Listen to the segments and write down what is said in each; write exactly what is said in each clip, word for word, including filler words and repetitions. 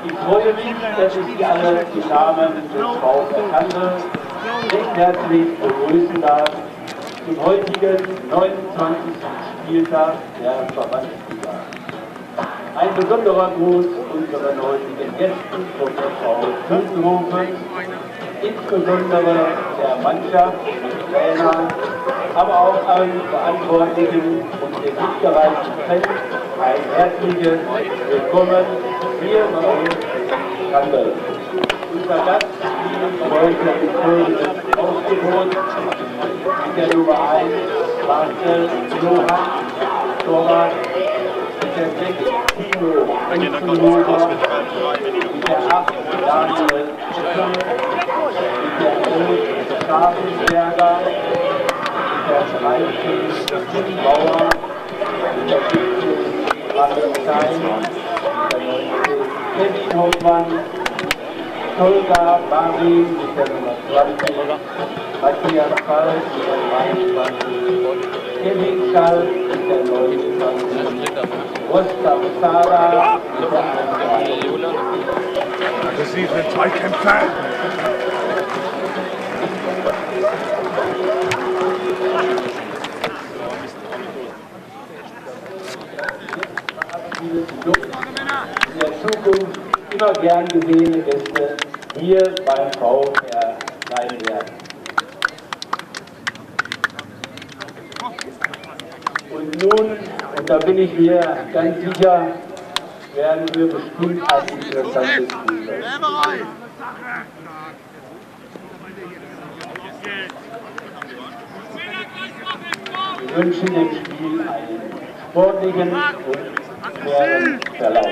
Ich freue mich, dass ich Sie alle im Namen des VfR Kandel recht herzlich begrüßen darf zum heutigen neunundzwanzigsten Spieltag der Verbandsliga. Ein besonderer Gruß unseren heutigen Gästen vom F V Hülsenhofen, insbesondere der Mannschaft, den Trainern, aber auch allen Verantwortlichen und den mitgereisten Fans ein herzliches Willkommen hier bei uns in Kandel. Unser Gast spielt heute im folgenden Aufgebot mit der Nummer eins Marcel Johann, Torwart, mit der sechs Timo Unzenhofer, mit der acht Daniel Schüssel, mit der elf Schafensberger, mit der dreizehn Tim Bauer, mit der siebzehn Martin Stein, mit der neunzehn Kevin Hoffmann, Tolga Marin mit der Nummer zwanzig, Matthias Fall mit der dreiundzwanzig, Kevin Schall mit der neunundzwanzig, Rostam Sada mit der einunddreißig. Aggressive Zweikämpfer. In der Zukunft immer gern gesehene Gäste hier beim VfR sein werden. Und nun, und da bin ich mir ganz sicher, werden wir bestimmt ein interessantes Spiel sehen. Wir wünschen dem Spiel einen sportlichen und fairen Verlauf.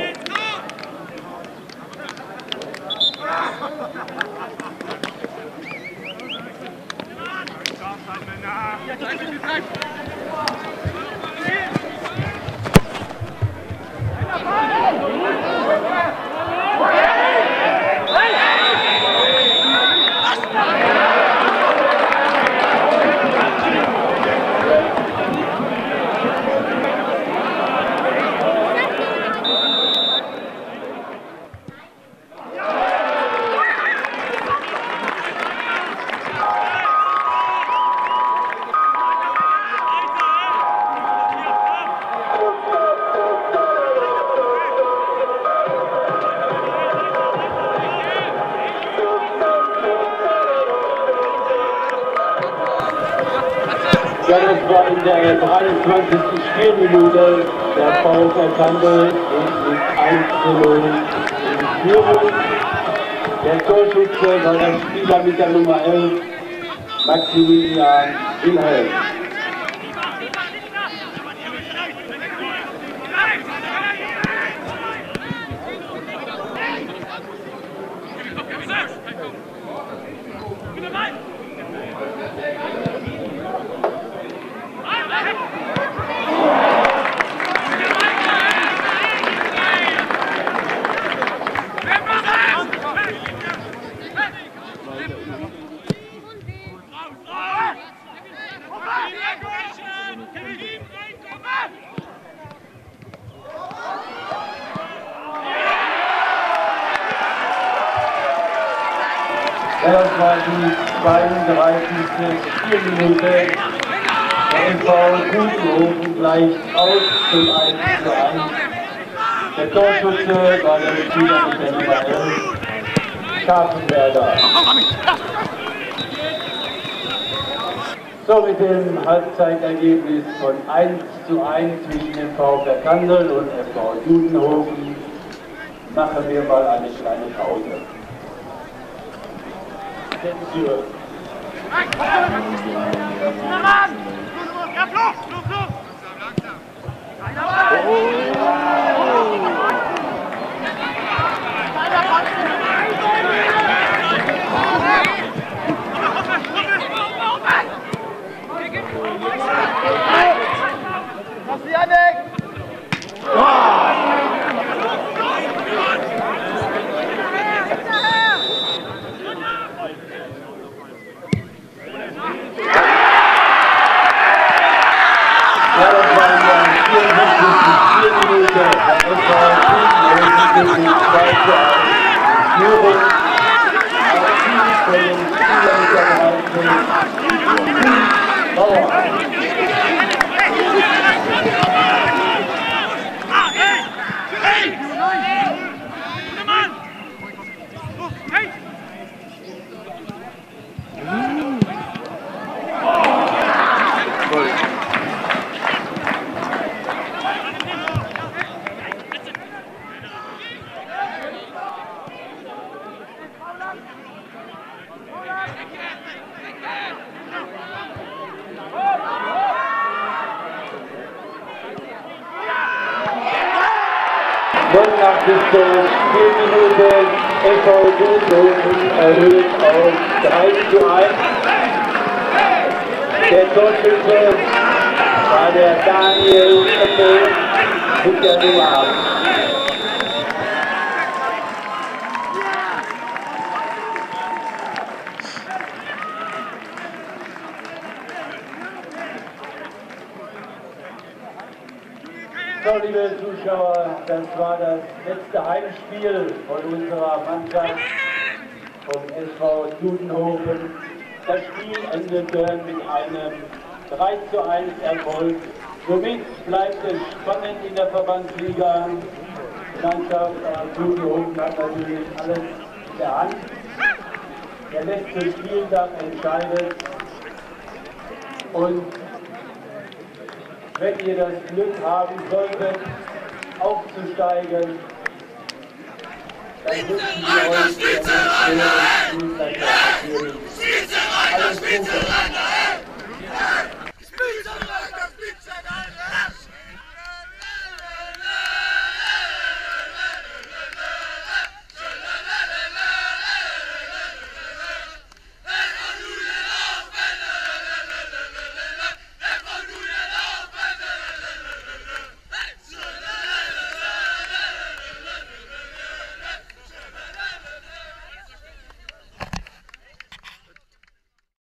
Ja, das war in der dreiundzwanzigsten Spielminute der VfR Kandel mit eins zu null in Führung. Der Torschütze war der Spieler mit der Nummer elf, Maximilian Wilhelm. Das war die zweiunddreißigste Spielminute. Der F V Hülsenhofen gleicht aus zum eins zu eins. Der Torschütze war der Spieler mit der Nummer elf, Schafenberger. So, mit dem Halbzeitergebnis von eins zu eins zwischen dem VfR Kandel und F V Hülsenhofen machen wir mal eine kleine Pause. Für zwei zu eins. Führung auf die von den Spielern der Bauer. neunundachtzigste Spielminute, F V Guthofen erhöht auf drei zu eins. Der Torschütze war der Daniel Eppel mit der Nummer acht. So, liebe Zuschauer, das war das letzte Heimspiel von unserer Mannschaft vom S V Dudenhofen. Das Spiel endete mit einem drei zu eins Erfolg. Somit bleibt es spannend in der Verbandsliga. Die Mannschaft äh, Dudenhofen hat natürlich alles in der Hand. Der letzte Spieltag entscheidet. Und wenn ihr das Glück haben solltet, aufzusteigen, dann wünschen wir euch der nächste Spieltag natürlich alles Gute.